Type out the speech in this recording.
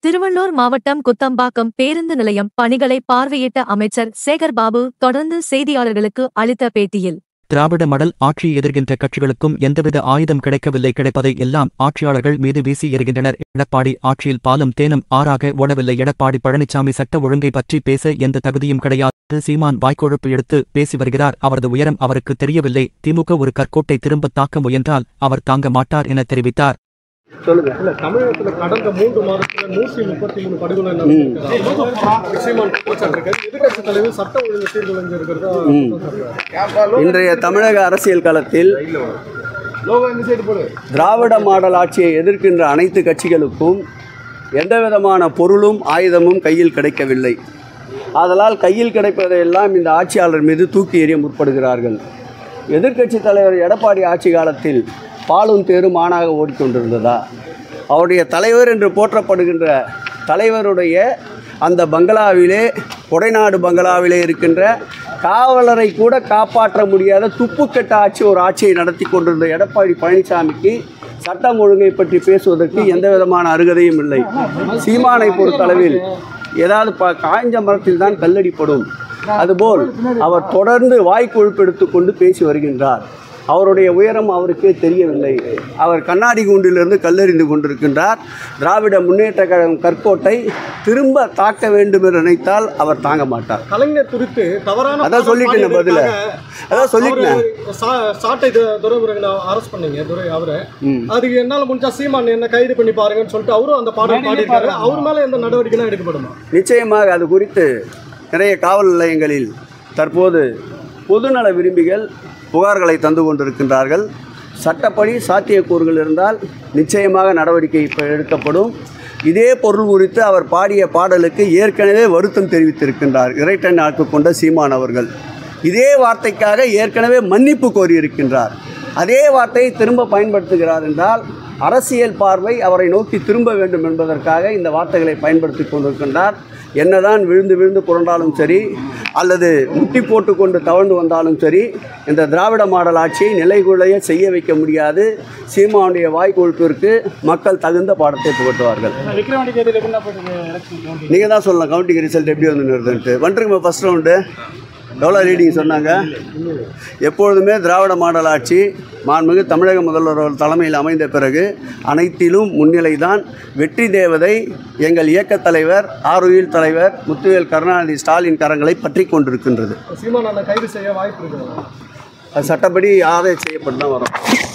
திருவள்ளூர் மாவட்டம் குத்தம்பாக்கம் பேருந்து நிலையம் பணிகளை பார்வையிட்ட அமைச்சர் சேகர்பாபு தொடர்ந்து செய்தியாளர்களுக்கு அளித்த பேட்டியில், திராவிட மடல் ஆட்சியை எதிர்க்கின்ற கட்சிகளுக்கும் எந்தவித ஆயுதம் கிடைக்கவில்லை, கிடைப்பதை எல்லாம் ஆட்சியாளர்கள் மீது வீசி எறிகின்றனர். எடப்பாடி ஆட்சியில் பாலும் தேனும் ஆறாக ஓடவில்லை. எடப்பாடி பழனிசாமி சட்ட ஒழுங்கை பற்றி பேச எந்த தகுதியும் கிடையாது. சீமான் வாய்க்கொழுப்பு எடுத்து பேசி வருகிறார். அவரது உயரம் அவருக்கு தெரியவில்லை. திமுக ஒரு கற்கோட்டை திரும்ப தாக்க முயன்றால் அவர் தாங்க மாட்டார் என தெரிவித்தார். சொல்லுங்க. தமிழகத்துல கடந்த 3 மாதத்துல 133 படுகொலை எதிர்கட்சி தலைவர் சட்ட ஒழுங்கு சீர்குலைஞ்சு இருக்கிறதா இன்றைய தமிழக அரசியல் களத்தில் திராவிட மாடல் ஆட்சியை எதிர்க்கின்ற அனைத்து கட்சிகளுக்கும் எந்தவிதமான பொருளும் ஆயுதமும் கையில் கிடைக்கவில்லை. ஆதலால் கையில் கிடைப்பதையெல்லாம் இந்த ஆட்சியாளர் மீது தூக்கி எறிய முற்படுகிறார்கள். எதிர்க்கட்சி தலைவர் எடப்பாடி ஆட்சி காலத்தில் பாலும் தேரும் ஆணாக ஓடிக்கொண்டிருந்ததா? அவருடைய தலைவர் என்று போற்றப்படுகின்ற தலைவருடைய அந்த பங்களாவிலே, கொடைநாடு பங்களாவிலே இருக்கின்ற காவலரை கூட காப்பாற்ற முடியாத துப்புக்கெட்ட ஆட்சி ஒரு ஆட்சியை நடத்தி கொண்டிருந்த எடப்பாடி பழனிசாமிக்கு சட்டம் ஒழுங்கை பற்றி பேசுவதற்கு எந்த விதமான அருகதையும் இல்லை. சீமானை பொறுத்தளவில் ஏதாவது காய்ஞ்ச மரத்தில் தான் கல்லடிப்படும். அதுபோல் அவர் தொடர்ந்து வாய்க்கொழுப்பு எடுத்துக்கொண்டு பேசி வருகின்றார். அவருடைய உயரம் அவருக்கே தெரியவில்லை. அவர் கண்ணாடி கூண்டிலிருந்து கல்லெறிந்து கொண்டிருக்கின்றார். திராவிட முன்னேற்ற கழகம் கற்கோட்டை திரும்ப தாக்க வேண்டும் என்று நினைத்தால் அவர் தாங்க மாட்டார். கலைஞர் குறித்து தவறான அதான் சொல்லிட்டேன் பதில. அதான் சொல்லிட்டேன். சாட்டை துரைமுருகன் அரெஸ்ட் பண்ணீங்க துரை அவரை. அதுக்கு என்னால் முடிஞ்சா சீமான் என்ன கைது பண்ணி பாருங்கன்னு சொல்லிட்டு அவரும் அந்த பாடல் பாடியிருக்காரு. அவர் மேலே எந்த நடவடிக்கைனா எடுக்கப்படுமா? நிச்சயமாக அது குறித்து நிறைய காவல் நிலையங்களில் தற்போது பொதுநல விரும்பிகள் புகார்களை தந்து கொண்டிருக்கின்றார்கள். சட்டப்படி சாத்தியக்கூறுகள் இருந்தால் நிச்சயமாக நடவடிக்கை எடுக்கப்படும். இதே பொருள் குறித்து அவர் பாடிய பாடலுக்கு ஏற்கனவே வருத்தம் தெரிவித்திருக்கின்றார் இறைட்டன் ஆக்கு கொண்ட சீமான் அவர்கள். இதே வார்த்தைக்காக ஏற்கனவே மன்னிப்பு கோரியிருக்கின்றார். அதே வார்த்தையை திரும்ப பயன்படுத்துகிறார் என்றால் அரசியல் பார்வை அவரை நோக்கி திரும்ப வேண்டும் என்பதற்காக இந்த வார்த்தைகளை பயன்படுத்தி கொண்டிருக்கின்றார். என்னதான் விழுந்து விழுந்து புரண்டாலும் சரி, அல்லது முட்டி போட்டு கொண்டு தவழ்ந்து வந்தாலும் சரி, இந்த திராவிட மாடல் ஆட்சியை நிலைகுலைய செய்ய வைக்க முடியாது. சீமானுடைய வாய்க்கொழுப்பிற்கு மக்கள் தகுந்த பாடத்தை புகட்டுவார்கள். நீங்கள் தான் சொல்லலாம் கவுண்டிங் ரிசல்ட் எப்படி வந்து நிறுத்துன்ட்டு. வந்துருங்க ஃபஸ்ட் ரவுண்டு எவ்வளோ ரீடிங் சொன்னாங்க? எப்பொழுதுமே திராவிட மாடல் ஆட்சி மாண்புமிகு தமிழக முதல்வர் தலைமையில் அமைந்த பிறகு அனைத்திலும் முன்னிலை தான். வெற்றி தேவதை எங்கள் இயக்கத் தலைவர் ஆருயில் தலைவர் முத்துவேல் கருணாநிதி ஸ்டாலின் கரங்களை பற்றி கொண்டிருக்கின்றது. கைது செய்ய வாய்ப்பு இருக்கு. சட்டப்படி ஆதாயம் செய்யப்பட்டு தான் வரும்.